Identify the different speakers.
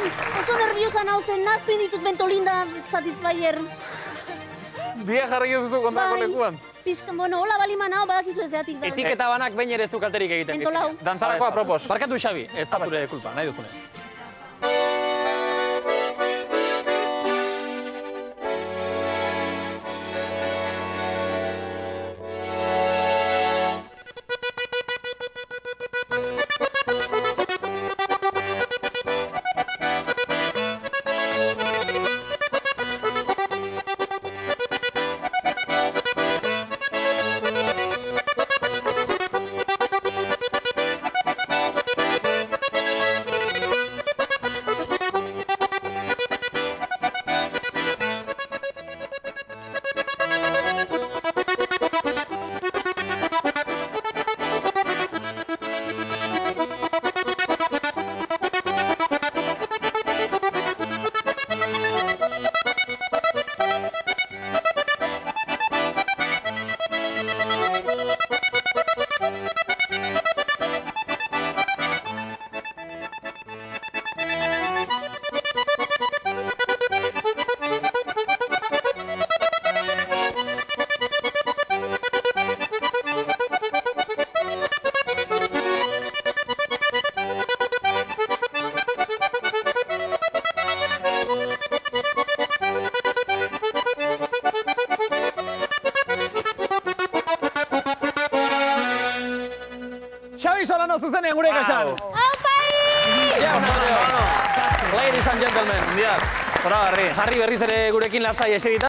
Speaker 1: Oso nerviosa nauzen, nazprin ditut Bentolinda Satisfyer.
Speaker 2: Dia jarri duzu kontrako lekuan.
Speaker 1: Pizkan, bueno, hola baliman hau badakizu ez zeatik da.
Speaker 3: Etiketa banak behin ere ez du kalterik egiten.
Speaker 1: Bentolau.
Speaker 2: Dantzarako apropos.
Speaker 3: Barkatu Xabi, ez da zure kulpa, nahi duzune. Xabi Solano zuzenean gure kasan.
Speaker 1: Aupai!
Speaker 3: Ladies and gentlemen.
Speaker 2: Zora garri.
Speaker 3: Jarri berriz ere gurekin lasai eserita.